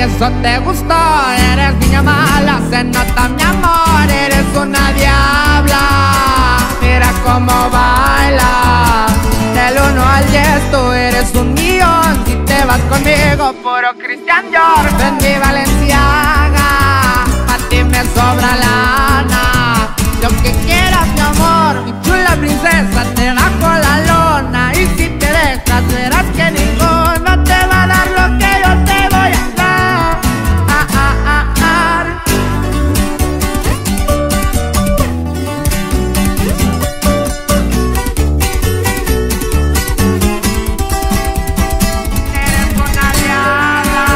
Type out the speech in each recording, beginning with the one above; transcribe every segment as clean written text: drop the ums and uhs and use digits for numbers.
eso te gustó. Eres niña mala, se nota mi amor. Eres una diabla, mira cómo baila. Del 1 al 10 tú eres un millón. Si te vas conmigo, puro Christian Dior. Ven mi Valenciaga, a ti me sobra lana. Lo que quieras mi amor, mi chula princesa, te bajo la lona. Y si te dejas verás que ninguno te va a dar lo que yo te voy a dar. Eres una diabla.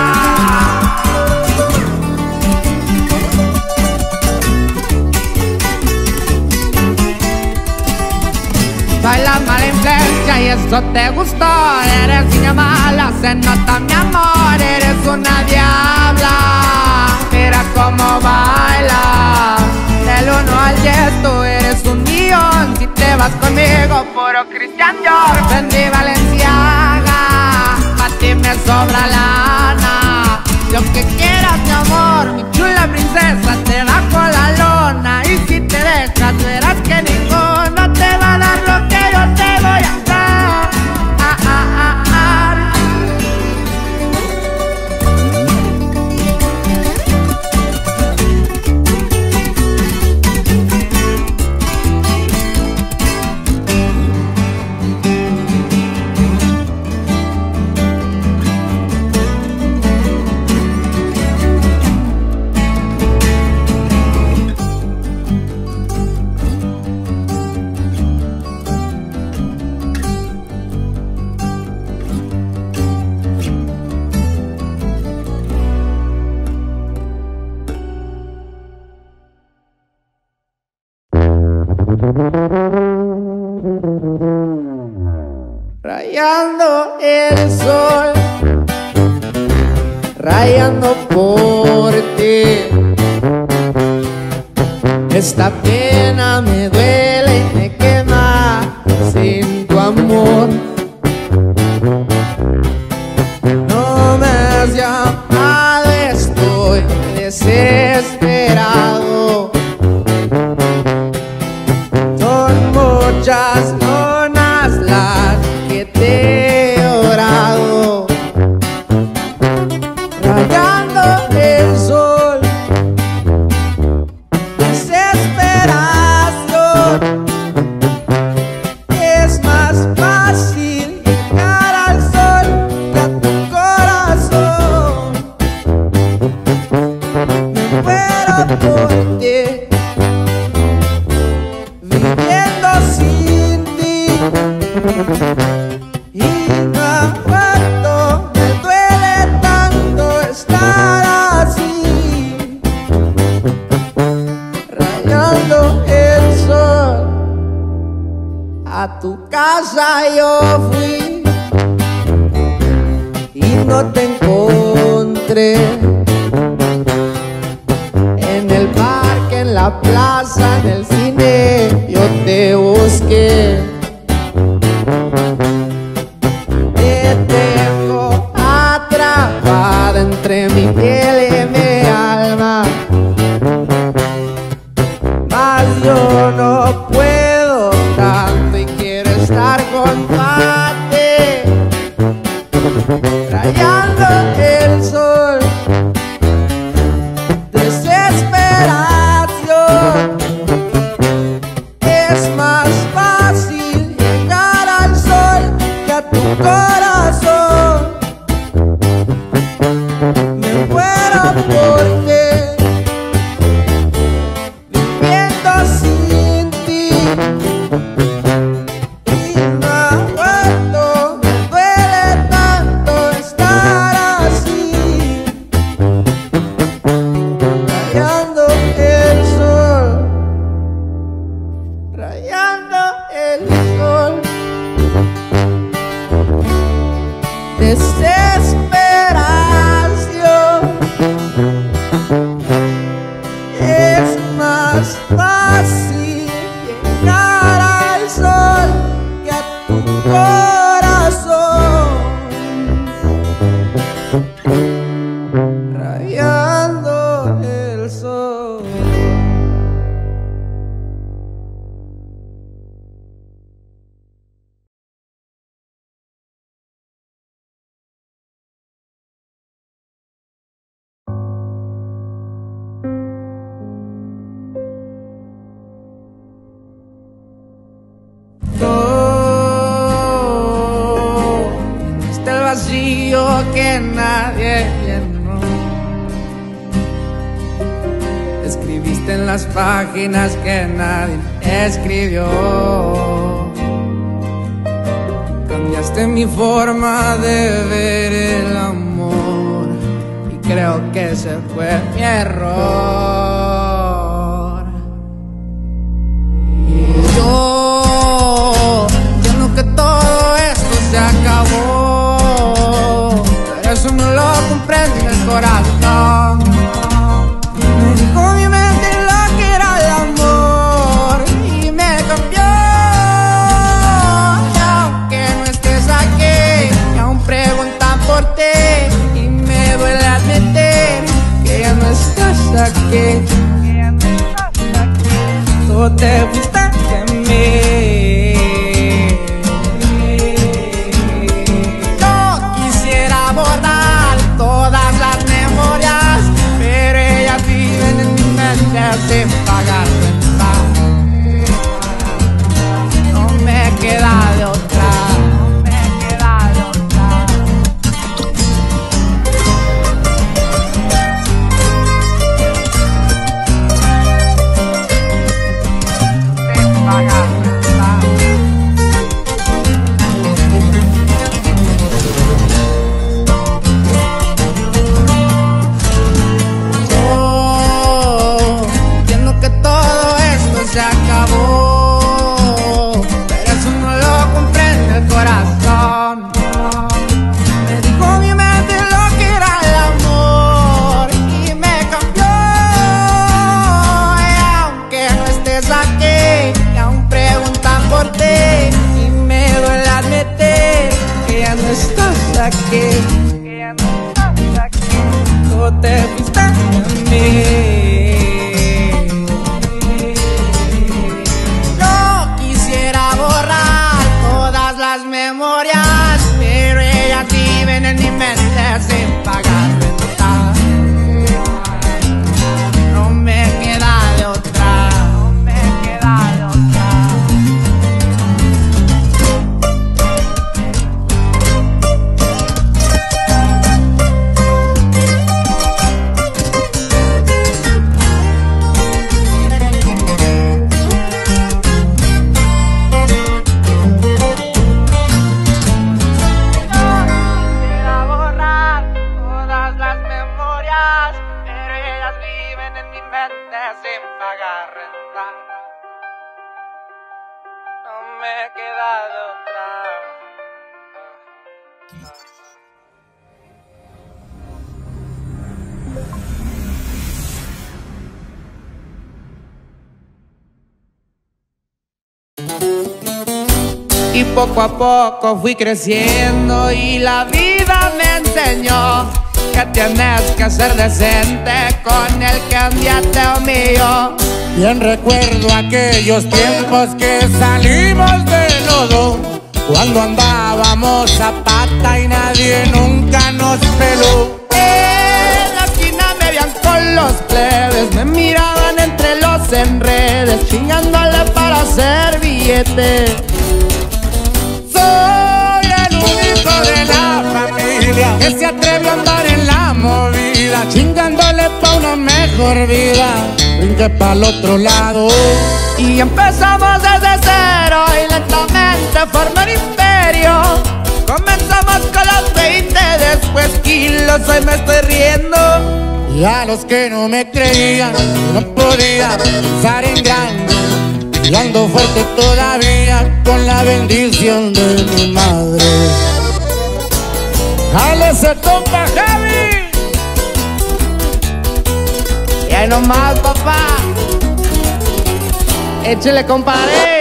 Baila mala influencia y eso te gustó. Eres niña mala, se nota mi amor. Eres una diabla, mira cómo baila. Del 1 al 10 tú eres un millón. Si te vas conmigo, puro Christian Dior. Ven mi Valenciaga, a ti me sobra lana. Lo que quieras mi amor, mi chula princesa, te bajo la lona. Y si te dejas verás que ninguno te va a dar lo que yo te voy a dar. Rayando el sol, rayando por ti. Esta pena me duele y me quema sin tu amor. No me has llamado, estoy desesperado. Son muchas lonas las que te he orado. Rayando el sol, desesperación. Es más fácil llegar al sol que a tu corazón. Me muero por ti, viviendo sin ti. Y no aguanto, me duele tanto estar así. Rayando el sol, a tu casa yo fui y no te encontré. En el parque, en la plaza, en el cine, yo te busqué. Te tengo atrapada entre mi piel y mi alma, mas yo no puedo tanto y quiero estar contigo. Rayando el sol, desesperación. Es más fácil llegar al sol que a tu corazón. Me muero por ti, viviendo sin ti. Y no aguanto, me duele tanto estar así. Rayando el sol, rayando el sol. Desesperación. Es más fácil llegar al sol que a tu corazón. vacío que nadie llenó. Escribiste en las páginas que nadie escribió. Cambiaste mi forma de ver el amor y creo que ese fue mi error. Y yo entiendo que todo esto se acabó, pero eso no lo comprende en el corazón. Me dijo mi mente lo que era el amor y me cambió. Y aunque no estés aquí, y aún preguntan por ti, y me duele admitir que ya no estás aquí. Tú te fuiste de mí. Yo quisiera borrar todas las memorias, pero ellas viven en mi mente sin pagar renta. No me queda de otra, no me queda de otra. Sin pagar renta. Entiendo que todo esto se acabó, pero eso no lo comprende el corazón. Me dijo mi mente lo que era el amor y me cambió. Y aunque no estés aquí, y aún preguntan por ti, y me duele admitir que ya no estás aquí. Tú te fuiste de mí. Yo quisiera borrar todas las memorias, pero ellas viven en mi mente sin pagar renta. No me queda de otra, no me queda de otra. Quisiera borrar todas las memorias, pero ellas viven en mi mente sin pagar renta. No me queda de otra. Y poco a poco fui creciendo y la vida me enseñó que tienes que ser decente con el que un día te humilló. Bien recuerdo aquellos tiempos que salimos de lodo, cuando andábamos a pata y nadie nunca nos peló. En la esquina me veían con los plebes, me miraban entre los enredes, chingándole para hacer billete. Soy el único de la familia que se atrevió a andar en la movida, chingándole pa' una mejor vida. Brinqué pa'l otro lado Y empezamos desde cero y lentamente formé un imperio. Comenzamos con los 20, después kilos, hoy me estoy riendo. y a los que no me creían no podía pensar en grande. Y ando fuerte todavía con la bendición de mi madre. ¡Jale ese compa Javi! Y ahí nomás, papá, échale, compadre.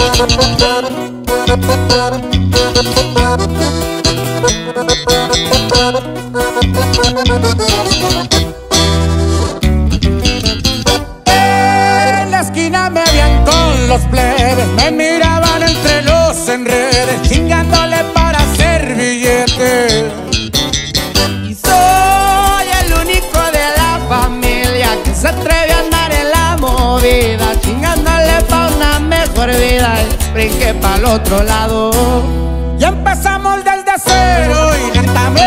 En la esquina me veían con los plebes, me miraban entre los enredes, chingándole para hacer billete. Y soy el único de la familia que se atreve a andar en la movida, chingándole pa' una mejor vida. Y brinqué pa'l otro lado. Ya empezamos desde cero y lentamente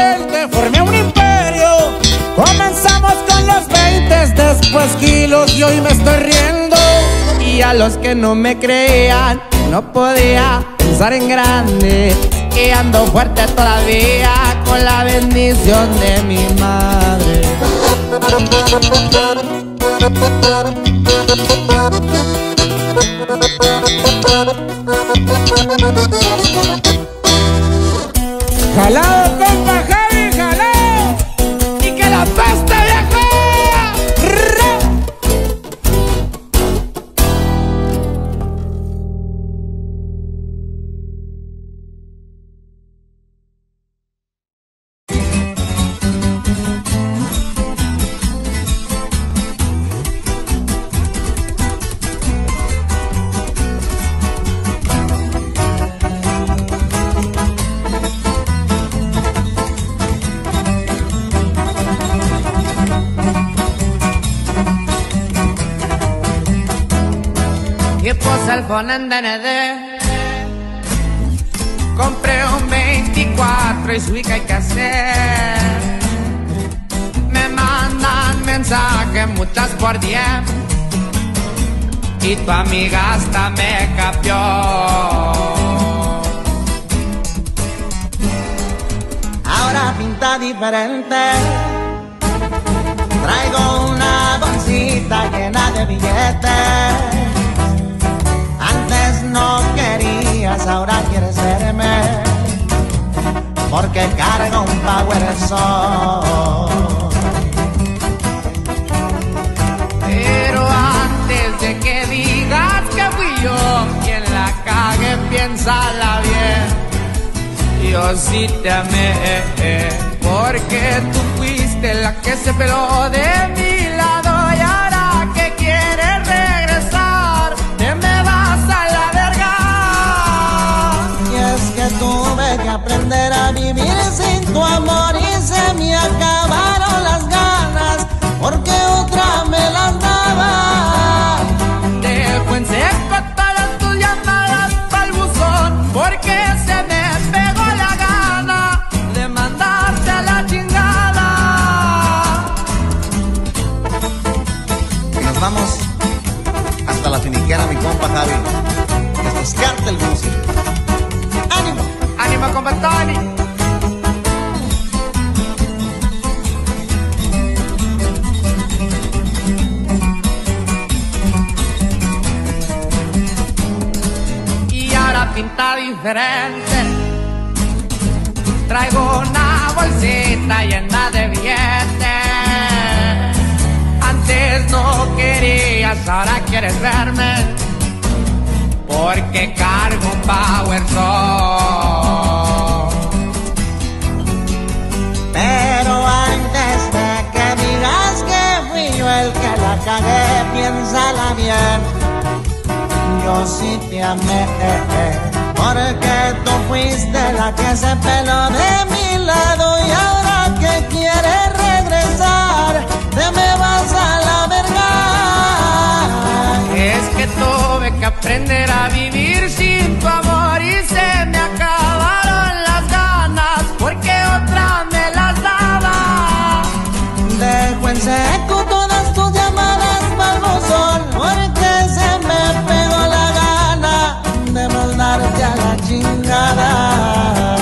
y hoy me estoy riendo. Y a los que no me creían, no podía pensar en grande, que ando fuerte todavía con la bendición de mi madre. Jalado, compa Javi, jalado. Y que la peste, viejo. Y pues el phone en DND, compré un 24 y su hija hay que hacer. Me mandan mensajes muchas por 10 y tu amiga hasta me capió. Ahora pinta diferente, traigo una bolsita llena de billetes. Antes no querías, ahora quieres verme, porque cargo un Power Soul. Pero antes de que digas que fui yo quien la cague, piénsala bien. Yo sí te amé, porque tú fuiste la que se peló de mi lado. Y ahora que quieres regresar, te me vas a la verga. Y es que tuve que aprender a vivir sin tu amor y se me acabaron las ganas, porque otra me las daba. Dejo en seco todas tus llamadas pa'l buzón, porque se me pegó la gana de mandarte a la chingada. Y nos vamos hasta la finiquera, mi compa Javi. Esto es Cartel Music. ¡Ánimo! ¡Ánimo, compa Tony! Y ahora pinta diferente, traigo una bolsita llena de billetes. Antes no querías, ahora quieres verme, porque cargo un Power Soul. Pero antes de que digas que fui yo el que la cagué, piénsala bien. Yo sí te amé, porque tú fuiste la que se peló de mi lado. Y ahora que quieres regresar, te me vas a la verga. Es que tuve que aprender a vivir sin tu amor y se me acabaron las ganas, porque otra me las daba. Dejo en seco todas tus llamadas pa'l buzón, porque se me pegó la gana de mandarte a la chingada.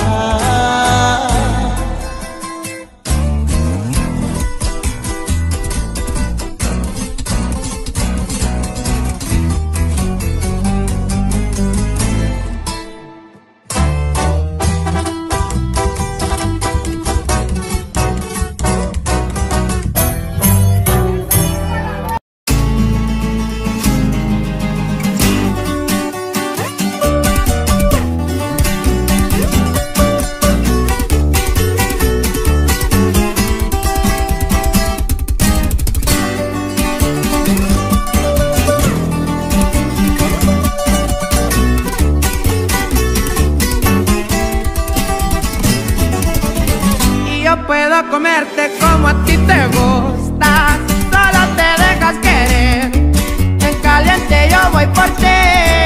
Puedo comerte como a ti te gusta, solo te dejas querer, en caliente yo voy por ti.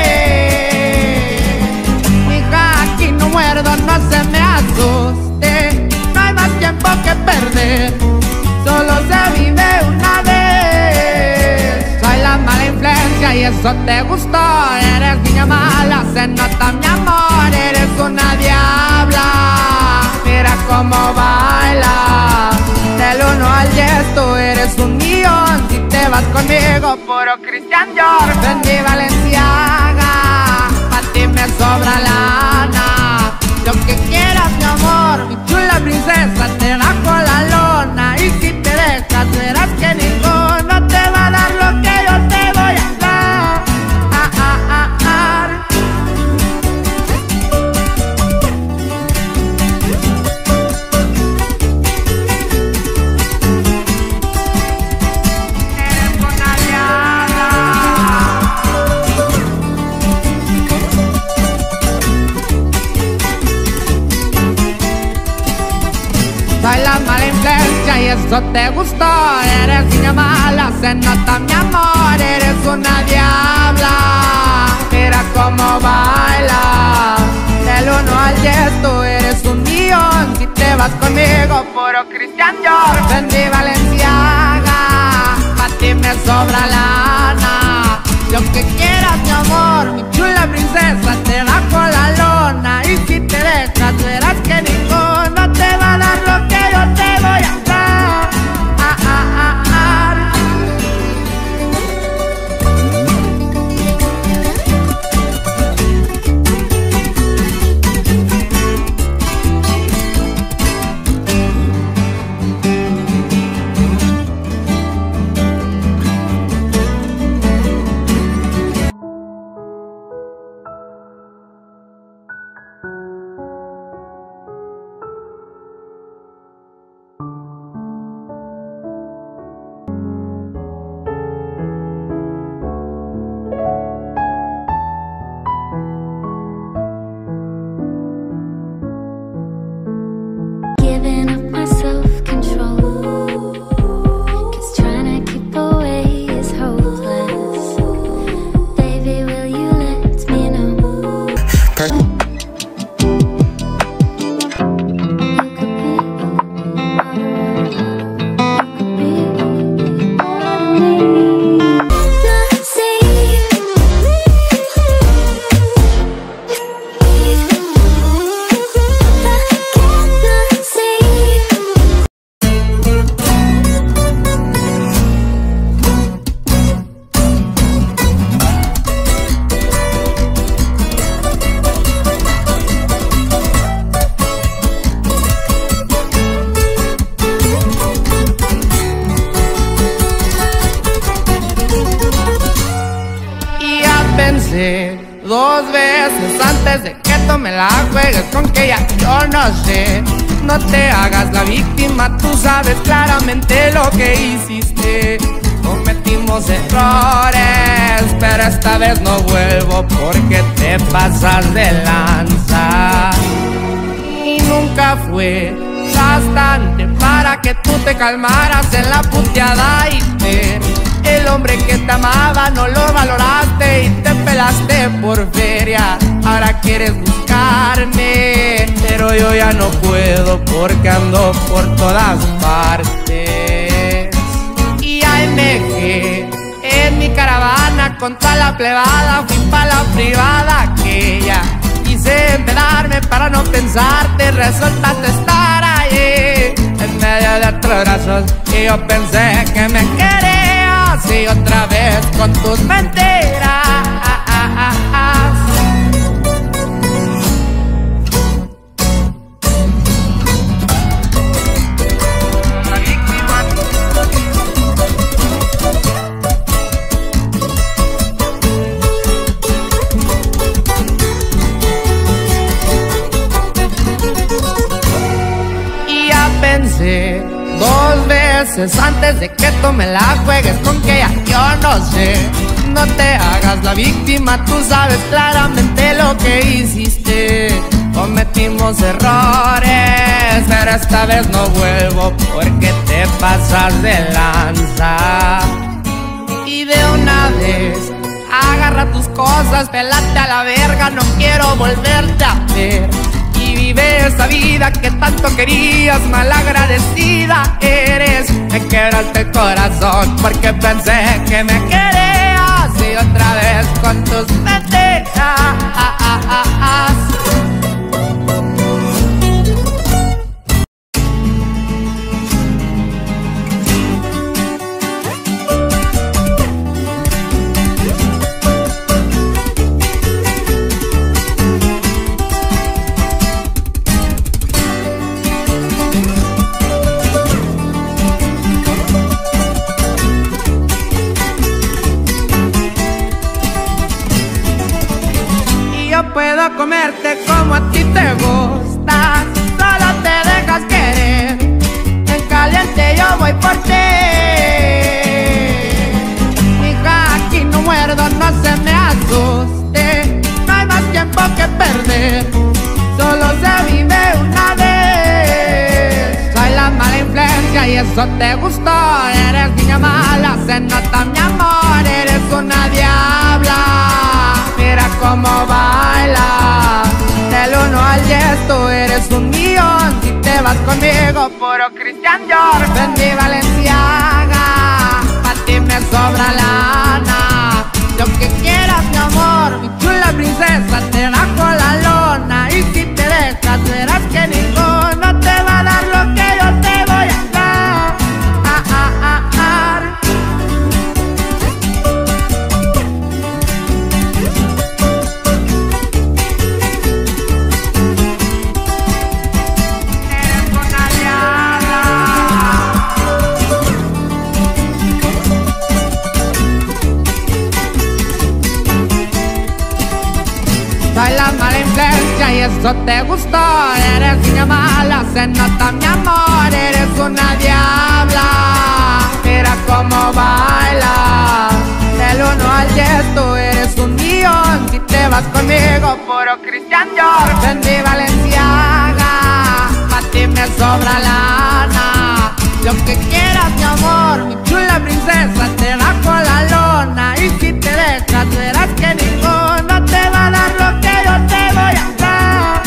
Hija, aquí no muerdo, no se me asuste, no hay más tiempo que perder, solo se vive una vez. eso te gustó. Eres niña mala, se nota mi amor. Eres una diabla, mira cómo baila. Del 1 al 10 tú eres un millón. Si te vas conmigo, puro Christian Dior. Vendí Valenciaga, a ti me sobra lana. Lo que quieras, mi amor, mi chula princesa, te bajo la lona. Y si te dejas, verás que ninguno te va a dar lo que yo te voy a dar. Eres una diabla. Soy la mala influencia y eso te gustó. Eres niña mala, se nota mi amor. Eres una diabla, mira cómo baila. Del 1 al 10 tú eres un millón. Si te vas conmigo, puro Christian Dior. Vendí Valenciaga, a ti me sobra lana. Lo que quieras, mi amor, mi chula princesa, te bajo la lona. Y si te dejas, verás que ninguno te va a dar lo que yo te voy a dar. Giving up my self-control, 'cause trying to keep away is hopeless. Baby, will you let me know? Pensé 2 veces antes de que tú me la juegues con que ya yo no sé. No te hagas la víctima, tú sabes claramente lo que hiciste. Cometimos errores, pero esta vez no vuelvo porque te pasas de lanza. Y nunca fue bastante para que tú te calmaras en la puteada y el hombre que te amaba no lo valoraste y te pelaste por feria. Ahora quieres buscarme, pero yo ya no puedo porque ando por todas partes. Y ahí me dejé en mi caravana con toda la plebada. Fui pa' la privada aquella, quise empedarme para no pensarte. Resultaste estar ahí en medio de otros brazos y yo pensé que me querías. Y otra vez con tus mentiras. Y ya pensé 2 veces antes de que tú me la juegues con que ya yo no sé. No te hagas la víctima, tú sabes claramente lo que hiciste. Cometimos errores, pero esta vez no vuelvo porque te pasas de lanza. Y de una vez agarra tus cosas, pelate a la verga, no quiero volverte a ver. Y vive esa vida que tanto querías, malagradecida eres. Me quebraste el corazón porque pensé que me querías. Y otra vez con tus mentiras. Puedo comerte como a ti te gusta, solo te dejas querer. En caliente yo voy por ti. Hija, aquí no muerdo, no se me asuste. No hay más tiempo que perder, solo se vive una vez. Soy la mala influencia y eso te gustó. Eres niña mala, se nota mi amor. Eres una diabla, mira cómo baila. Del 1 al 10 tú eres 1.000.000. Si te vas conmigo, puro Christian Dior. Ven mi Valenciaga, pa' ti me sobra lana. Lo que quieras, mi amor, mi chula princesa, te bajo la lona. Y si te dejas, verás que ninguno te va a dar lo que yo te voy a dar. Soy la mala influencia y eso te gustó. Eres niña mala, se nota mi amor. Eres una diabla, mira cómo baila. Del 1 al 10 tú eres 1.000.000. Si te vas conmigo, puro Christian Dior. Ven mi Valenciaga, pa' ti me sobra lana. Lo que quieras, mi amor, mi chula princesa, te bajo la lona. Y si te dejas, verás que ninguno te va a dar lo que yo te voy a dar.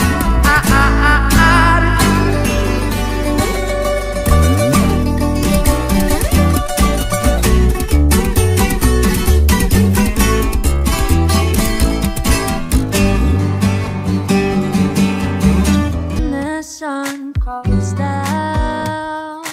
The sun goes down.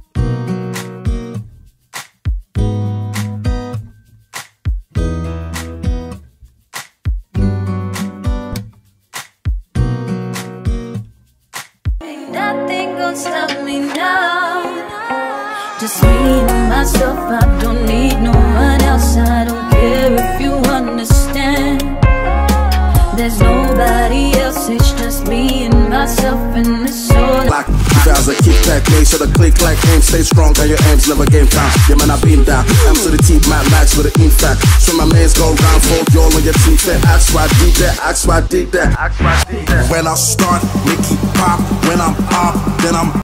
Nothing gonna stop me now. Just me and myself, I don't need no one else. I don't care if you understand. There's nobody else, it's just me and myself and it's all. Like as a kick back, game, so the click like aim, stay strong, and your aims never game time. Yeah, man, I've been down. I'm to the teeth, my max with the in fact. So my mans go round, fold y'all on your teeth. Ask why I did that, ask why I did that, ask why I did that. When I start, make it pop. When I'm up, then I'm.